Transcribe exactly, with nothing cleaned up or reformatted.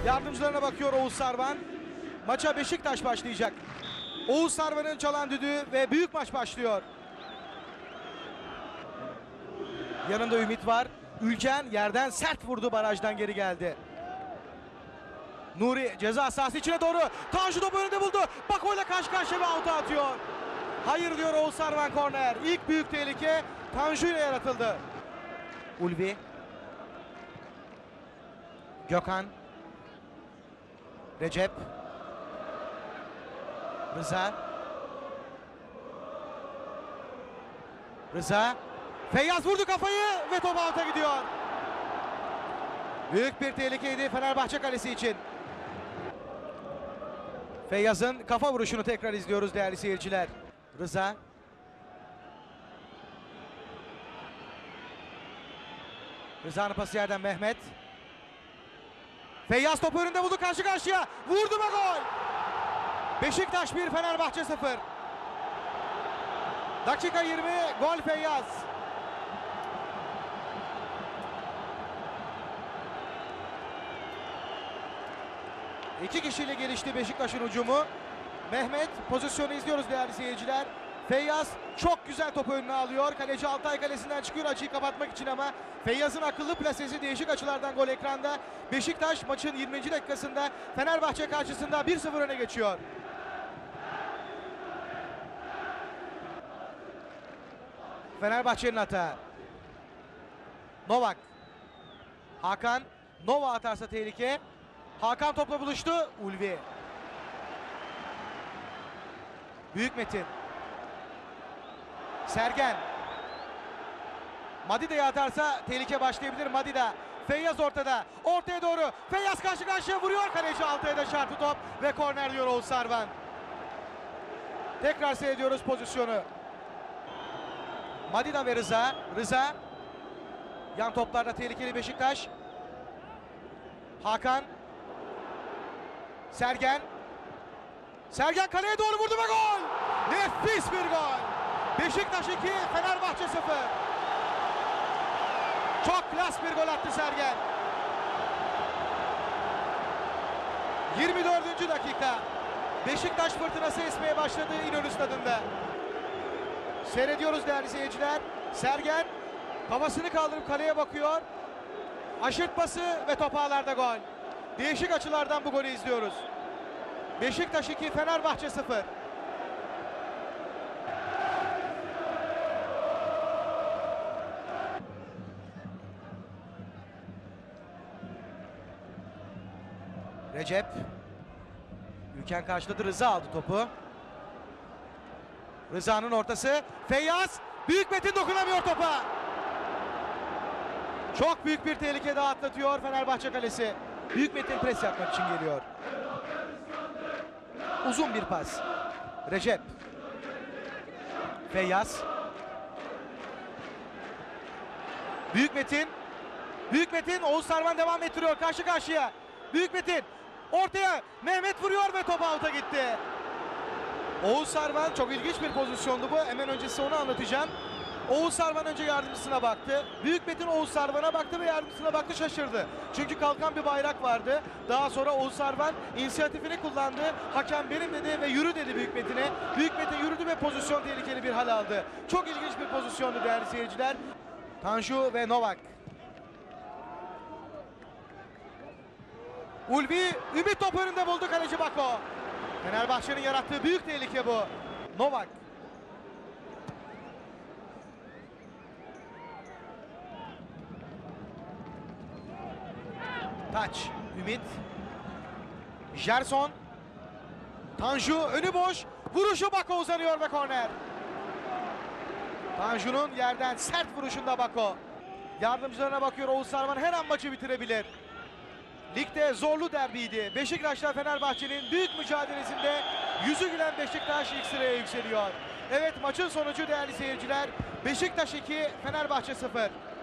Yardımcılarına bakıyor Oğuz Sarvan. Maça Beşiktaş başlayacak. Oğuz Sarvan'ın çalan düdüğü ve büyük maç başlıyor. Yanında Ümit var. Ülken yerden sert vurdu, barajdan geri geldi. Nuri ceza sahası içine doğru. Tanju topu önünde buldu. Bako ile karşı karşıya ve out'a atıyor. Hayır diyor Oğuz Sarvan, korner. İlk büyük tehlike Tanju ile yaratıldı. Ulvi. Gökhan. Recep. Rıza. Rıza. Feyyaz vurdu kafayı ve top out'a gidiyor. Büyük bir tehlikeydi Fenerbahçe kalesi için. Feyyaz'ın kafa vuruşunu tekrar izliyoruz değerli seyirciler. Rıza. Rıza'nın pası yerden Mehmet. Feyyaz topu önünde buldu, karşı karşıya. Vurdu ve gol. Beşiktaş bir, Fenerbahçe sıfır. Dakika yirmi, gol Feyyaz. İki kişiyle gelişti Beşiktaş'ın hücumu. Mehmet pozisyonu izliyoruz değerli seyirciler. Feyyaz çok güzel topu önüne alıyor. Kaleci Altay kalesinden çıkıyor açıyı kapatmak için ama Feyyaz'ın akıllı plasesi, değişik açılardan gol ekranda. Beşiktaş maçın yirminci dakikasında Fenerbahçe karşısında bir sıfır öne geçiyor. Fenerbahçe'nin hata. Novak. Hakan. Nova atarsa tehlike. Hakan topla buluştu. Ulvi. Büyük Metin. Sergen. Madide'ye atarsa tehlike başlayabilir. Madide. Feyyaz ortada. Ortaya doğru. Feyyaz karşı karşıya vuruyor. Kaleci Altay'a da çarptı top ve korner diyor Oğuz Sarvan. Tekrar seyrediyoruz pozisyonu. Madide ve Rıza. Rıza. Yan toplarda tehlikeli Beşiktaş. Hakan. Sergen. Sergen kaleye doğru vurdu ve gol. Nefis bir gol. Beşiktaş iki, Fenerbahçe sıfır. Çok klas bir gol attı Sergen. yirmi dördüncü dakika. Beşiktaş fırtınası esmeye başladı İnönü Stadı'nda. Seyrediyoruz değerli seyirciler. Sergen kafasını kaldırıp kaleye bakıyor. Aşırtması ve top ağlarda gol. Değişik açılardan bu golü izliyoruz. Beşiktaş iki, Fenerbahçe sıfır. Recep. Ülken karşıladı, Rıza aldı topu. Rıza'nın ortası. Feyyaz. Büyük Metin dokunamıyor topa. Çok büyük bir tehlike daha atlatıyor Fenerbahçe kalesi. Büyük Metin pres yapmak için geliyor. Uzun bir pas. Recep. Feyyaz. Büyük Metin. Büyük Metin. Oğuz Sarvan devam ettiriyor karşı karşıya. Büyük Metin. Ortaya Mehmet vuruyor ve top out'a gitti. Oğuz Sarvan, çok ilginç bir pozisyondu bu. Hemen öncesi onu anlatacağım. Oğuz Sarvan önce yardımcısına baktı. Büyük Metin Oğuz Sarvan'a baktı ve yardımcısına baktı, şaşırdı. Çünkü kalkan bir bayrak vardı. Daha sonra Oğuz Sarvan inisiyatifini kullandı. Hakem benim dedi ve yürü dedi Büyük Metin'e. Büyük Metin yürüdü ve pozisyon tehlikeli bir hal aldı. Çok ilginç bir pozisyondu değerli seyirciler. Tanju ve Novak. Ulvi, Ümit top önünde buldu, kaleci Bako. Fenerbahçe'nin yarattığı büyük tehlike bu. Novak. Taç. Ümit. Gerson. Tanju önü boş. Vuruşu Bako uzanıyor ve korner. Tanju'nun yerden sert vuruşunda Bako. Yardımcılarına bakıyor Oğuz Sarvan, her an maçı bitirebilir. Ligde zorlu derbiydi. Beşiktaş'la Fenerbahçe'nin büyük mücadelesinde yüzü gülen Beşiktaş ilk sıraya yükseliyor. Evet, maçın sonucu değerli seyirciler. Beşiktaş iki, Fenerbahçe sıfır.